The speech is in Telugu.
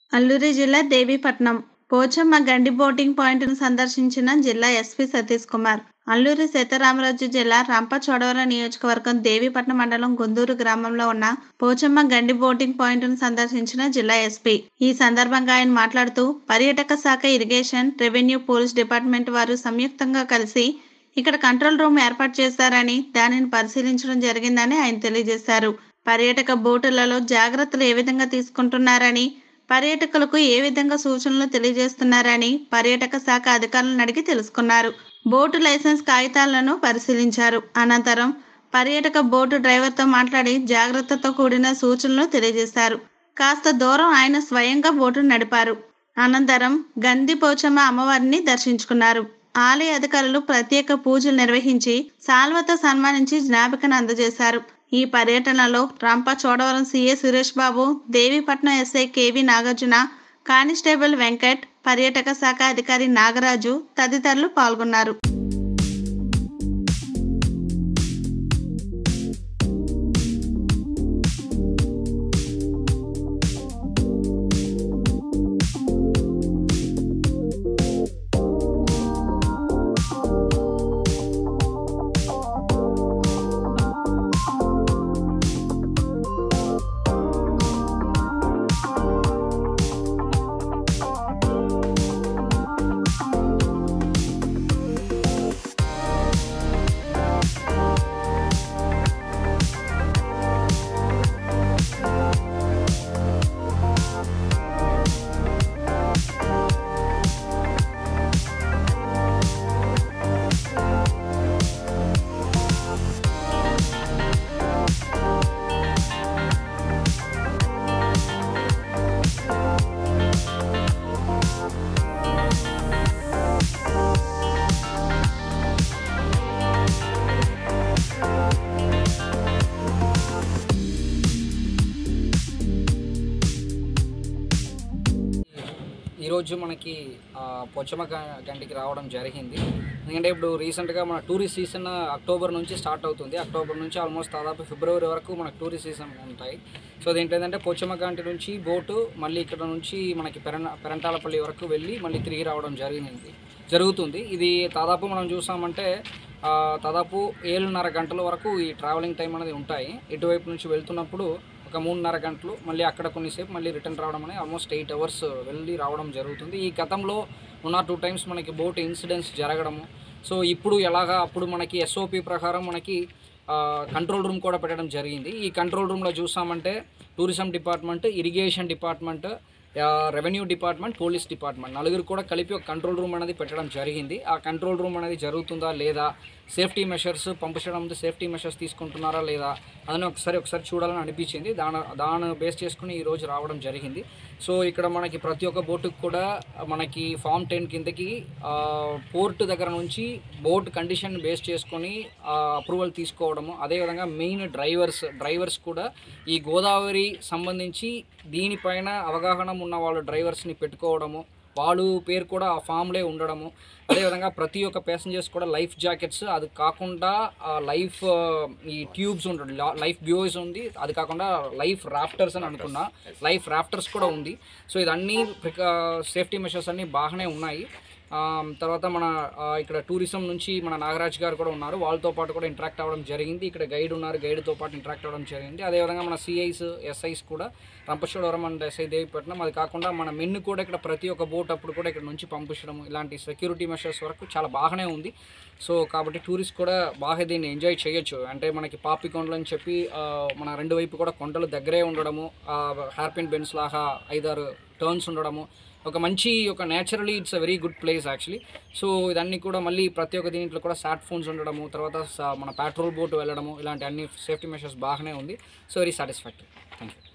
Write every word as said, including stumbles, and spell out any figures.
అల్లూరి జిల్లా దేవీపట్నం పోచమ్మ గండి బోటింగ్ పాయింట్‌ను సందర్శించిన జిల్లా ఎస్పీ సతీష్ కుమార్. అల్లూరి సీతారామరాజు జిల్లా రంపచోడవరం నియోజకవర్గం దేవీపట్నం మండలం గుందూరు గ్రామంలో ఉన్న పోచమ్మ గండి బోటింగ్ పాయింట్‌ను సందర్శించిన జిల్లా ఎస్పీ. ఈ సందర్భంగా ఆయన మాట్లాడుతూ, పర్యాటక శాఖ, ఇరిగేషన్, రెవెన్యూ, పోలీస్ డిపార్ట్మెంట్ వారు సంయుక్తంగా కలిసి ఇక్కడ కంట్రోల్ రూమ్ ఏర్పాటు చేశారని, దానిని పరిశీలించడం జరిగిందని ఆయన తెలియజేశారు. పర్యాటక బోటులలో జాగ్రత్తలు ఏ విధంగా తీసుకుంటున్నారని, పర్యాటకులకు ఏ విధంగా సూచనలు తెలియజేస్తున్నారని పర్యాటక శాఖ అధికారులను అడిగి తెలుసుకున్నారు. బోటు లైసెన్స్ కాగితాలను పరిశీలించారు. అనంతరం పర్యాటక బోటు డ్రైవర్తో మాట్లాడి జాగ్రత్తతో కూడిన సూచనలు తెలియజేశారు. కాస్త దూరం ఆయన స్వయంగా బోటును నడిపారు. అనంతరం గంది పోచమ్మ అమ్మవారిని దర్శించుకున్నారు. ఆలయ అధికారులు ప్రత్యేక పూజలు నిర్వహించి శాల్వతో సన్మానించి జ్ఞాపికను అందజేశారు. ఈ పర్యటనలో Rampachodavaram CA Suresh Babu, Devipatnam SI KV Nagarjuna, constable Venkat, పర్యాటక శాఖ అధికారి నాగరాజు తదితరులు పాల్గొన్నారు. ఈరోజు మనకి పోచమ్మ గండికి రావడం జరిగింది. ఎందుకంటే ఇప్పుడు రీసెంట్గా మన టూరిస్ట్ సీజన్ అక్టోబర్ నుంచి స్టార్ట్ అవుతుంది. అక్టోబర్ నుంచి ఆల్మోస్ట్ దాదాపు ఫిబ్రవరి వరకు మనకు టూరిస్ట్ సీజన్ ఉంటాయి. సో దీంట్లో ఏంటంటే పోచమ్మ గండి నుంచి బోటు మళ్ళీ ఇక్కడ నుంచి మనకి పెరన పెరంటాలపల్లి వరకు వెళ్ళి మళ్ళీ తిరిగి రావడం జరిగింది జరుగుతుంది ఇది దాదాపు మనం చూసామంటే దాదాపు ఏడున్నర గంటల వరకు ఈ ట్రావెలింగ్ టైం అనేది ఉంటాయి. ఇటువైపు నుంచి వెళ్తున్నప్పుడు ఒక మూడున్నర గంటలు, మళ్ళీ అక్కడ కొన్నిసేపు మళ్ళీ రిటర్న్ రావడం అనేది ఆల్మోస్ట్ ఎయిట్ అవర్స్ వెళ్ళి రావడం జరుగుతుంది. ఈ గతంలో వన్ ఆర్ టూ టైమ్స్ మనకి బోట్ ఇన్సిడెంట్స్ జరగడము. సో ఇప్పుడు ఎలాగా అప్పుడు మనకి ఎస్ఓపి ప్రకారం మనకి కంట్రోల్ రూమ్ కూడా పెట్టడం జరిగింది. ఈ కంట్రోల్ రూమ్లో చూసామంటే tourism department, irrigation department, revenue department, police department నలుగురు కూడా కలిపి ఒక కంట్రోల్ రూమ్ అనేది పెట్టడం జరిగింది. ఆ కంట్రోల్ రూమ్ అనేది జరుగుతుందా లేదా, సేఫ్టీ మెషర్స్ పంపించడం సేఫ్టీ మెషర్స్ తీసుకుంటున్నారా లేదా అని ఒకసారి ఒకసారి చూడాలని అనిపించింది. దాని దాన్ని బేస్ చేసుకుని ఈరోజు రావడం జరిగింది. సో ఇక్కడ మనకి ప్రతి ఒక్క బోటుకు కూడా మనకి ఫామ్ టెన్ కిందకి పోర్ట్ దగ్గర నుంచి బోట్ కండిషన్ బేస్ చేసుకొని అప్రూవల్ తీసుకోవడము, అదేవిధంగా మెయిన్ డ్రైవర్స్ డ్రైవర్స్ కూడా ఈ గోదావరి సంబంధించి దీనిపైన అవగాహన ఉన్న వాళ్ళు డ్రైవర్స్ని పెట్టుకోవడము, వాళ్ళు పేరు కూడా ఆ ఫామ్లే ఉండడము, అదేవిధంగా ప్రతి ఒక్క ప్యాసింజర్స్ కూడా లైఫ్ జాకెట్స్, అది కాకుండా లైఫ్ ఈ ట్యూబ్స్ ఉంటుంది, లైఫ్ బ్యూస్ ఉంది, అది కాకుండా లైఫ్ రాఫ్టర్స్ అని అనుకున్నా లైఫ్ రాఫ్టర్స్ కూడా ఉంది. సో ఇదన్నీ సేఫ్టీ మెషర్స్ అన్నీ బాగానే ఉన్నాయి. తర్వాత మన ఇక్కడ టూరిజం నుంచి మన నాగరాజ్ గారు కూడా ఉన్నారు, వాళ్ళతో పాటు కూడా ఇంటరాక్ట్ అవ్వడం జరిగింది. ఇక్కడ గైడ్ ఉన్నారు, గైడ్తో పాటు ఇంటరాక్ట్ అవ్వడం జరిగింది. అదేవిధంగా మన సిఐస్, ఎస్ఐస్ కూడా రంపచోడవరం అండ్ ఎస్ఐ దేవీపట్నం, అది కాకుండా మన మెన్ను కూడా ఇక్కడ ప్రతి ఒక్క బోట్ అప్పుడు కూడా ఇక్కడ నుంచి పంపించడం, ఇలాంటి సెక్యూరిటీ మెషర్స్ వరకు చాలా బాగానే ఉంది. సో కాబట్టి టూరిస్ట్ కూడా బాగా దీన్ని ఎంజాయ్ చేయొచ్చు. అంటే మనకి పాపి కొండలు అని చెప్పి మన రెండు వైపు కూడా కొండలు దగ్గరే ఉండడము, హ్యార్పిన్ బెన్స్ లాగా ఐదారు టర్న్స్ ఉండడము, ఒక మంచి ఒక naturally it's a very good place actually. So ఇదన్నీ కూడా మళ్ళీ ప్రతి ఒక్క దీంట్లో కూడా సాట్ ఫోన్స్ ఉండడము, తర్వాత మన పెట్రోల్ బోట్ వెళ్ళడము, ఇలాంటి అన్ని సేఫ్టీ మెషర్స్ బాగానే ఉంది. So very satisfactory. Thank you.